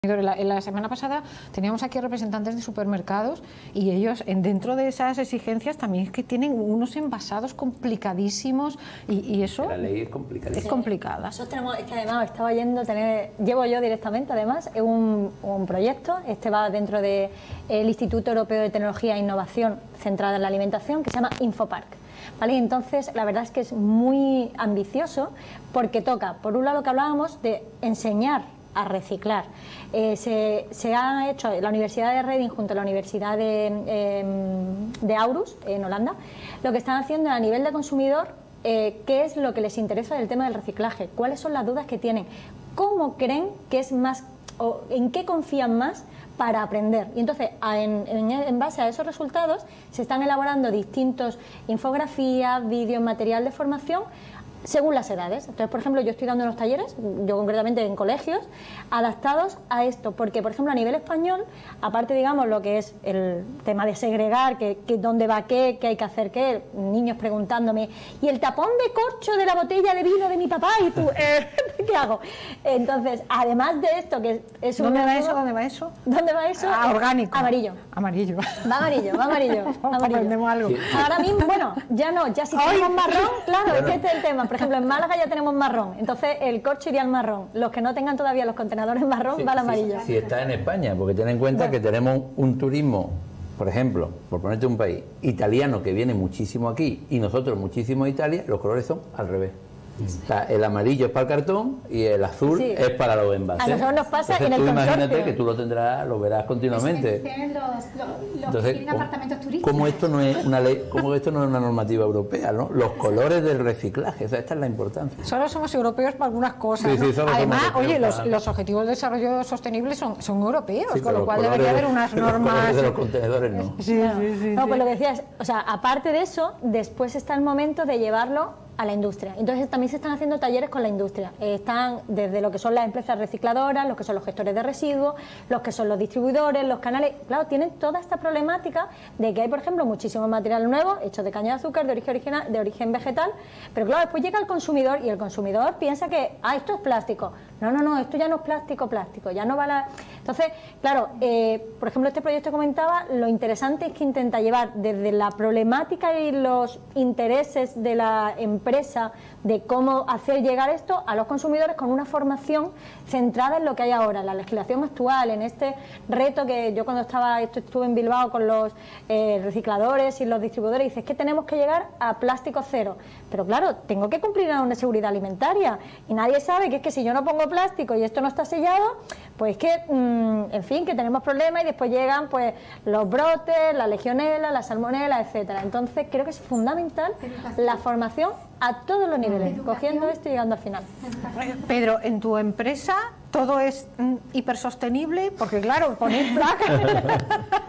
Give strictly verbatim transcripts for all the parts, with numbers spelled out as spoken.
La, la semana pasada teníamos aquí representantes de supermercados y ellos, en, dentro de esas exigencias, también es que tienen unos envasados complicadísimos y, y eso... La ley es complicada. Es complicada. Nosotros tenemos, es que además estaba yendo, tener, llevo yo directamente además un, un proyecto, este va dentro del Instituto Europeo de Tecnología e Innovación centrada en la alimentación, que se llama Infopark. ¿Vale? Entonces, la verdad es que es muy ambicioso porque toca, por un lado, lo que hablábamos de enseñar a reciclar. Eh, se, se ha hecho la Universidad de Reading junto a la Universidad de, eh, de Aarhus, en Holanda, lo que están haciendo a nivel de consumidor, eh, qué es lo que les interesa del tema del reciclaje, cuáles son las dudas que tienen, cómo creen que es más, o en qué confían más para aprender. Y entonces, en, en, en base a esos resultados, se están elaborando distintos infografías, vídeos, material de formación, según las edades. Entonces, por ejemplo, yo estoy dando unos talleres, yo concretamente en colegios, adaptados a esto, porque, por ejemplo, a nivel español, aparte, digamos, lo que es el tema de segregar, que, que dónde va qué, qué hay que hacer qué, niños preguntándome, y el tapón de corcho de la botella de vino de mi papá, y tú, eh, ¿qué hago? Entonces, además de esto, que es un... ¿Dónde va eso? ¿Dónde va eso? ¿Dónde va eso? Ah, orgánico. Amarillo. Amarillo. Va amarillo, va amarillo. amarillo. Aprendemos algo. Sí. Ahora mismo, bueno, ya no, ya si tenemos marrón, claro, es que este es el tema. Por ejemplo, en Málaga ya tenemos marrón, entonces el corcho iría al marrón. Los que no tengan todavía los contenedores marrón, Sí, va al sí, amarillo. Si está en España, porque ten en cuenta Bueno. que tenemos un turismo, por ejemplo, por ponerte un país, italiano que viene muchísimo aquí y nosotros muchísimo a Italia, los colores son al revés. O sea, el amarillo es para el cartón y el azul Sí. es para los envases. A nosotros nos pasa Entonces, en el tú consorcio. imagínate que tú lo tendrás, lo verás continuamente. Eso que tienen los, los, los Entonces, que tienen ¿cómo, apartamentos turísticos. cómo esto no es una ley, cómo esto no es una normativa europea, ¿no? Los colores del reciclaje, o sea, esta es la importancia. Solo somos europeos para algunas cosas, Sí, ¿no? sí, solo somos Además, europeos oye, los, para- los objetivos de desarrollo sostenible son, son europeos, Sí, con pero lo los cual colores debería de- haber unas los colores normas... de los contenedores no. Sí, Claro. sí, sí. No, sí. pues lo que decías, o sea, aparte de eso, después está el momento de llevarlo a la industria. Entonces también se están haciendo talleres con la industria. Eh, están desde lo que son las empresas recicladoras, los que son los gestores de residuos, los que son los distribuidores, los canales. Claro, tienen toda esta problemática de que hay, por ejemplo, muchísimo material nuevo hecho de caña de azúcar, de origen original, de origen vegetal, pero claro, después llega el consumidor y el consumidor piensa que, ah, esto es plástico. No, no, no, esto ya no es plástico, plástico, ya no va la... Entonces, claro, eh, por ejemplo, este proyecto que comentaba, lo interesante es que intenta llevar desde la problemática y los intereses de la empresa de cómo hacer llegar esto a los consumidores con una formación centrada en lo que hay ahora, en la legislación actual, en este reto que yo cuando estaba, esto estuve en Bilbao con los eh, recicladores y los distribuidores, dices que tenemos que llegar a plástico cero, pero claro, tengo que cumplir una seguridad alimentaria y nadie sabe que es que si yo no pongo plástico y esto no está sellado, pues que, mmm, en fin, que tenemos problemas y después llegan pues los brotes, la legionela, la salmonela, etcétera. Entonces creo que es fundamental la formación a todos los niveles, Educación. cogiendo esto y llegando al final. Pedro, en tu empresa todo es mm, hipersostenible, porque claro, ponéis placas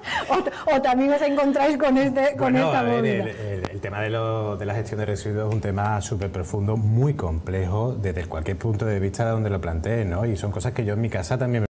o, o también os encontráis con este con Bueno, esta a ver, movida. el, el- el tema de, lo- de la gestión de residuos es un tema súper profundo, muy complejo, desde cualquier punto de vista de donde lo plantees, ¿no? Y son cosas que yo en mi casa también